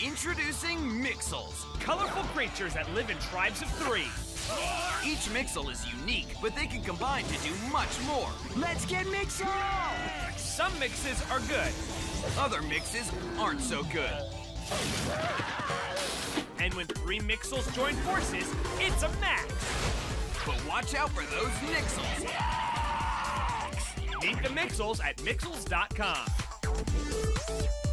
Introducing Mixels. Colorful creatures that live in tribes of 3. Each Mixel is unique, but they can combine to do much more. Let's get Mixel! Some mixes are good. Other mixes aren't so good. And when 3 Mixels join forces, it's a match. But watch out for those Mixels. Meet the Mixels at Mixels.com.